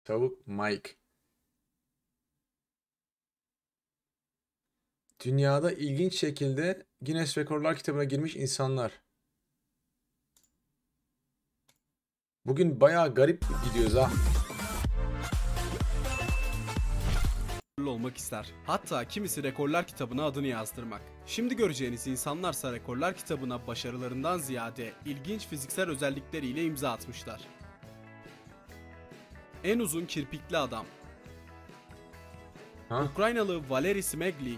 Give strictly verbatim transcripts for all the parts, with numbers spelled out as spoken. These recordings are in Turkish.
Tavuk Mike. Dünyada ilginç şekilde Guinness Rekorlar kitabına girmiş insanlar. Bugün bayağı garip gidiyoruz ha. olmak ister. Hatta kimisi rekorlar kitabına adını yazdırmak. Şimdi göreceğiniz insanlarsa rekorlar kitabına başarılarından ziyade ilginç fiziksel özellikleriyle imza atmışlar. En uzun kirpikli adam. Ha? Ukraynalı Valeri Smegli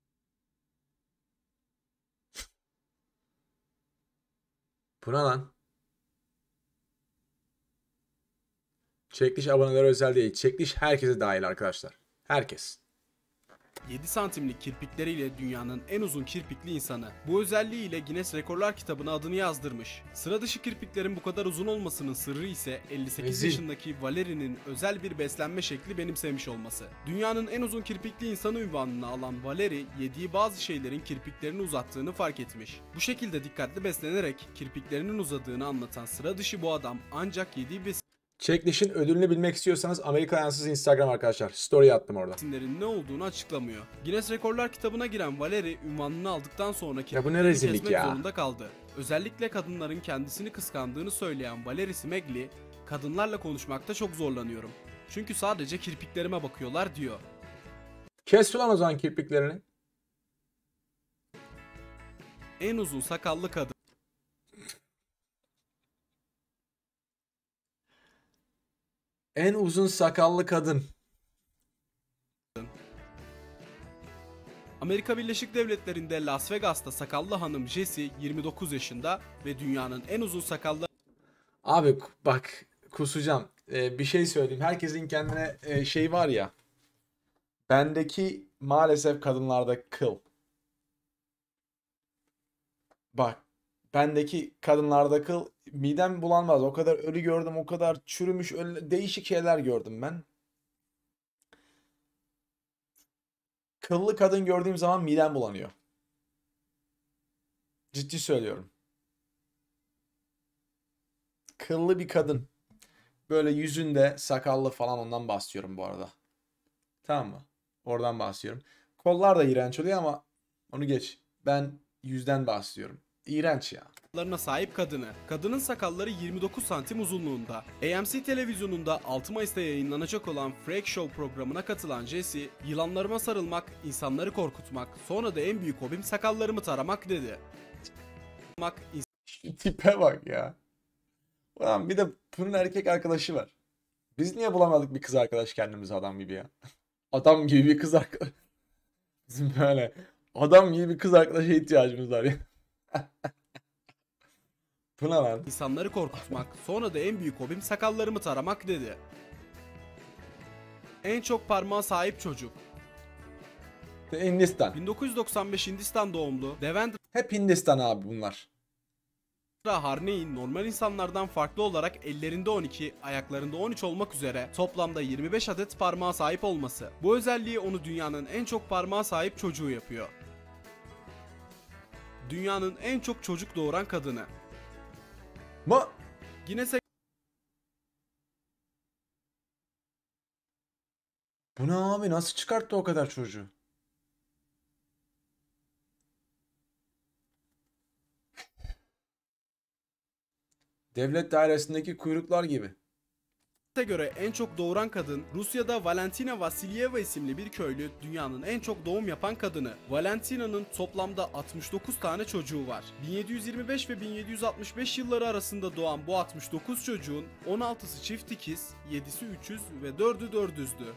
Bu ne lan? Çekiliş aboneleri özel değil. Çekiliş herkese dahil arkadaşlar. Herkes. yedi santimlik kirpikleriyle dünyanın en uzun kirpikli insanı. Bu özelliğiyle Guinness Rekorlar kitabına adını yazdırmış. Sıra dışı kirpiklerin bu kadar uzun olmasının sırrı ise elli sekiz Rezil. yaşındaki Valeri'nin özel bir beslenme şekli benimsemiş olması. Dünyanın en uzun kirpikli insanı unvanını alan Valeri, yediği bazı şeylerin kirpiklerini uzattığını fark etmiş. Bu şekilde dikkatli beslenerek kirpiklerinin uzadığını anlatan sıra dışı bu adam ancak yediği besin Çekilişin ödülünü bilmek istiyorsanız Amerika Yansız Instagram arkadaşlar. Story attım orada. besinlerin ne olduğunu açıklamıyor. Guinness Rekorlar kitabına giren Valeri ünvanını aldıktan sonra Ya bu ne kirpiklerini rezillik kesmek ya. zorunda kaldı. Özellikle kadınların kendisini kıskandığını söyleyen Valeri Smegli, kadınlarla konuşmakta çok zorlanıyorum. Çünkü sadece kirpiklerime bakıyorlar diyor. Kes ulan o zaman kirpiklerini. En uzun sakallı kadın. En uzun sakallı kadın. Amerika Birleşik Devletleri'nde Las Vegas'ta sakallı hanım Jessie yirmi dokuz yaşında ve dünyanın en uzun sakallı Abi bak kusacağım. Ee, bir şey söyleyeyim. Herkesin kendine e, şey var ya. Bendeki maalesef kadınlarda kıl. Bak bendeki kadınlarda kıl midem bulanmaz. O kadar ölü gördüm, o kadar çürümüş, ölü, değişik şeyler gördüm ben. Kıllı kadın gördüğüm zaman midem bulanıyor. Ciddi söylüyorum. Kıllı bir kadın. Böyle yüzünde sakallı falan ondan bahsediyorum bu arada. Tamam mı? Oradan bahsediyorum. Kollar da iğrenç oluyor ama onu geç. Ben yüzden bahsediyorum. İğrenç ya. sakallarına sahip kadını. Kadının sakalları yirmi dokuz santim uzunluğunda. A M C televizyonunda altı Mayıs'ta yayınlanacak olan Freak Show programına katılan Jessie, "Yılanlarıma sarılmak, insanları korkutmak, sonra da en büyük hobim sakallarımı taramak" dedi. Şu tipe bak ya. Ulan bir de bunun erkek arkadaşı var. Biz niye bulamadık bir kız arkadaş kendimize adam gibi ya? Adam gibi bir kız arkadaş. Bizim böyle adam gibi bir kız arkadaşa ihtiyacımız var ya. Bu ne lan? İnsanları korkutmak, sonra da en büyük hobim sakallarımı taramak dedi. En çok parmağa sahip çocuk. Hindistan. bin dokuz yüz doksan beş Hindistan doğumlu Devendra Hep Hindistan abi bunlar. Harney'in normal insanlardan farklı olarak ellerinde on iki, ayaklarında on üç olmak üzere toplamda yirmi beş adet parmağa sahip olması. Bu özelliği onu dünyanın en çok parmağa sahip çocuğu yapıyor. Dünyanın en çok çocuk doğuran kadını. Ma Guinness'e Bu ne abi? Nasıl çıkarttı o kadar çocuğu? Devlet dairesindeki kuyruklar gibi. göre en çok doğuran kadın, Rusya'da Valentina Vasilyeva isimli bir köylü, dünyanın en çok doğum yapan kadını. Valentina'nın toplamda altmış dokuz tane çocuğu var. bin yedi yüz yirmi beş ve bin yedi yüz altmış beş yılları arasında doğan bu altmış dokuz çocuğun on altısı çift ikiz, yedisi üçüz ve dördü dördüzdü.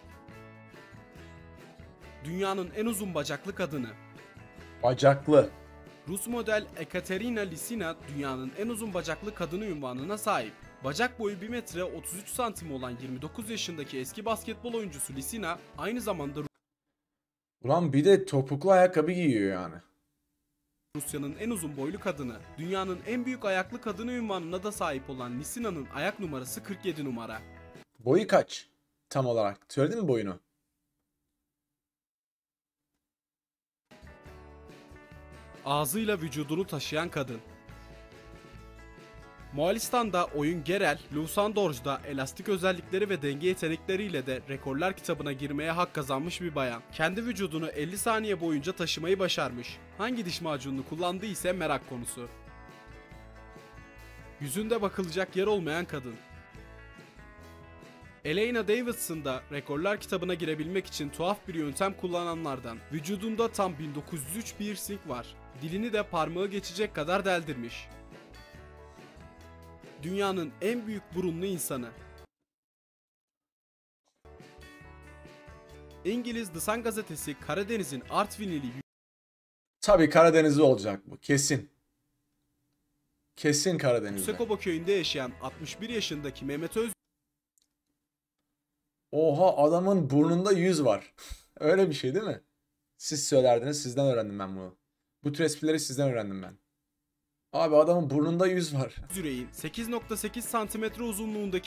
Dünyanın en uzun bacaklı kadını. Bacaklı. Rus model Ekaterina Lisina dünyanın en uzun bacaklı kadını unvanına sahip. Bacak boyu bir metre otuz üç santim olan yirmi dokuz yaşındaki eski basketbol oyuncusu Lisina aynı zamanda Ulan bir de topuklu ayakkabı giyiyor yani. Rusya'nın en uzun boylu kadını. Dünyanın en büyük ayaklı kadını unvanına da sahip olan Lisina'nın ayak numarası kırk yedi numara. Boyu kaç? Tam olarak. Söyledin mi boyunu? Ağzıyla vücudunu taşıyan kadın. Moğolistan'da oyun Gerel, Lusandorj'da elastik özellikleri ve denge yetenekleriyle de rekorlar kitabına girmeye hak kazanmış bir bayan. Kendi vücudunu elli saniye boyunca taşımayı başarmış. Hangi diş macununu kullandığı ise merak konusu. Yüzünde bakılacak yer olmayan kadın. Elena Davidson da rekorlar kitabına girebilmek için tuhaf bir yöntem kullananlardan. Vücudunda tam bin dokuz yüz üç piercing var. Dilini de parmağı geçecek kadar deldirmiş. Dünyanın en büyük burunlu insanı. İngiliz The Sun gazetesi Karadeniz'in Artvinli Tabii Karadenizli olacak bu. Kesin. Kesin Karadenizli. Yüksekoba köyünde yaşayan altmış bir yaşındaki Mehmet Öz Oha, adamın burnunda yüz var. Öyle bir şey değil mi? Siz söylerdiniz, sizden öğrendim ben bunu. Bu tür esprileri sizden öğrendim ben. Abi adamın burnunda yüz var. Yüreğin sekiz nokta sekiz santimetre uzunluğundaki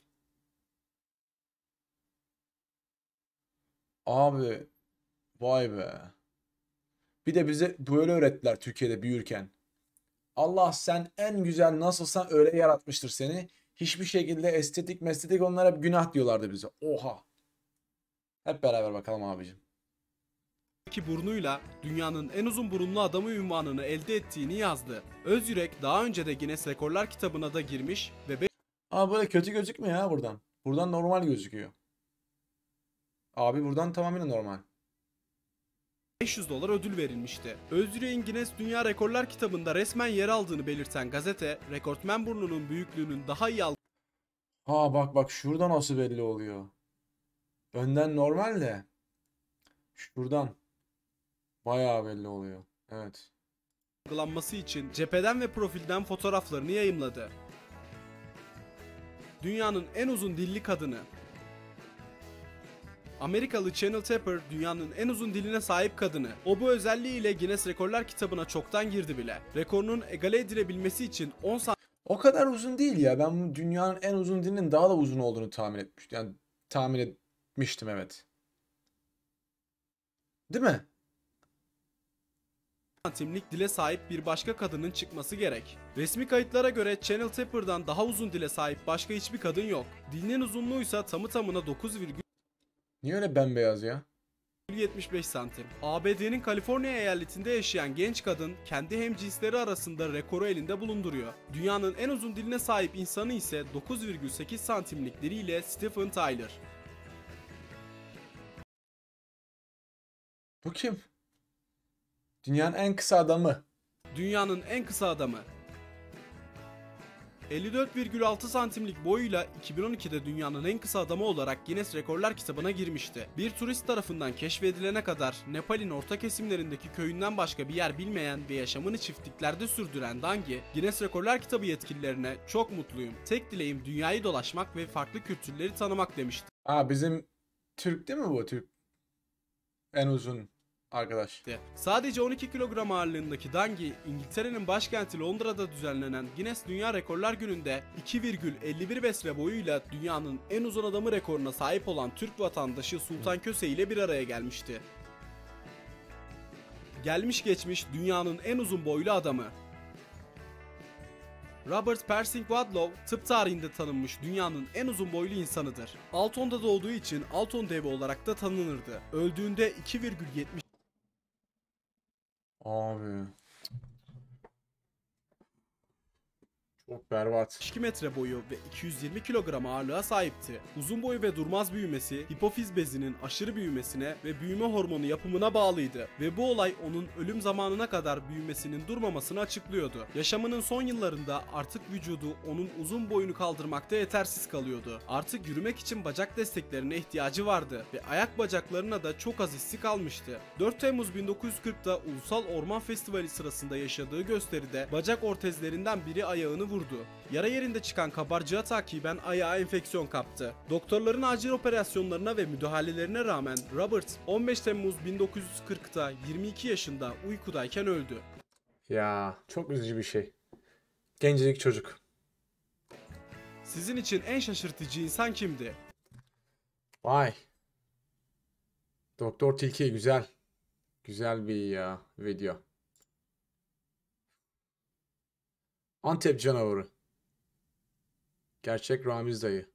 Abi vay be. Bir de bize böyle öğrettiler Türkiye'de büyürken. Allah sen en güzel nasılsan öyle yaratmıştır seni. Hiçbir şekilde estetik mestetik onlara hep günah diyorlardı bize. Oha. Hep beraber bakalım abicim. burnuyla dünyanın en uzun burunlu adamı unvanını elde ettiğini yazdı. Özyürek daha önce de Guinness Rekorlar kitabına da girmiş ve Ama böyle kötü gözükmüyor ha buradan. Buradan normal gözüküyor. Abi buradan tamamen normal. beş yüz dolar ödül verilmişti. Özyürek'in Guinness Dünya Rekorlar kitabında resmen yer aldığını belirten gazete, rekortmen burnunun büyüklüğünün daha iyi Ha bak bak şurada nasıl belli oluyor. Önden normal de. Şuradan. Bayağı belli oluyor. Evet. algılanması için cepheden ve profilden fotoğraflarını yayımladı. Dünyanın en uzun dilli kadını. Amerikalı Channel Tapper dünyanın en uzun diline sahip kadını. O bu özelliğiyle Guinness Rekorlar kitabına çoktan girdi bile. Rekorunun egale edilebilmesi için on O kadar uzun değil ya. Ben bu dünyanın en uzun dilinin daha da uzun olduğunu tahmin etmiştim. Yani tahmin etmiştim evet. Değil mi? santimlik dile sahip bir başka kadının çıkması gerek. Resmi kayıtlara göre Channel Tapper'dan daha uzun dile sahip başka hiçbir kadın yok. Dilinin uzunluğu ise tamı tamına dokuz virgül Niye öyle bembeyaz ya? yetmiş beş santim. A B D'nin Kaliforniya eyaletinde yaşayan genç kadın kendi hemcinsleri arasında rekoru elinde bulunduruyor. Dünyanın en uzun diline sahip insanı ise dokuz virgül sekiz santimlik diliyle Stephen Tyler. Bu kim? Dünyanın en kısa adamı. Dünyanın en kısa adamı. elli dört virgül altı santimlik boyuyla iki bin on ikide dünyanın en kısa adamı olarak Guinness Rekorlar kitabına girmişti. Bir turist tarafından keşfedilene kadar Nepal'in orta kesimlerindeki köyünden başka bir yer bilmeyen ve yaşamını çiftliklerde sürdüren Dangi, Guinness Rekorlar kitabı yetkililerine "Çok mutluyum. Tek dileğim dünyayı dolaşmak ve farklı kültürleri tanımak" demişti. Aa bizim Türk değil mi bu? Türk. En uzun arkadaş. Sadece on iki kilogram ağırlığındaki Dangi, İngiltere'nin başkenti Londra'da düzenlenen Guinness Dünya Rekorlar Günü'nde iki virgül elli bir metre boyuyla dünyanın en uzun adamı rekoruna sahip olan Türk vatandaşı Sultan Köse ile bir araya gelmişti. Gelmiş geçmiş dünyanın en uzun boylu adamı. Robert Pershing Wadlow, tıp tarihinde tanınmış dünyanın en uzun boylu insanıdır. Alton'da doğduğu için Alton devi olarak da tanınırdı. Öldüğünde iki virgül yetmiş Abi. Çok berbat. iki metre boyu ve iki yüz yirmi kilogram ağırlığa sahipti. Uzun boyu ve durmaz büyümesi, hipofiz bezinin aşırı büyümesine ve büyüme hormonu yapımına bağlıydı ve bu olay onun ölüm zamanına kadar büyümesinin durmamasını açıklıyordu. Yaşamının son yıllarında artık vücudu onun uzun boyunu kaldırmakta yetersiz kalıyordu. Artık yürümek için bacak desteklerine ihtiyacı vardı ve ayak bacaklarına da çok az hissi kalmıştı. dört Temmuz bin dokuz yüz kırkta Ulusal Orman Festivali sırasında yaşadığı gösteride bacak ortezlerinden biri ayağını vurdu. Yara yerinde çıkan kabarcığa takiben ayağı enfeksiyon kaptı. Doktorların acil operasyonlarına ve müdahalelerine rağmen Robert on beş Temmuz bin dokuz yüz kırkta yirmi iki yaşında uykudayken öldü. Ya çok üzücü bir şey. Gencecik çocuk. Sizin için en şaşırtıcı insan kimdi? Vay. Doktor Tilki güzel. Güzel bir ya video. Antep canavarı. Gerçek Ramiz dayı.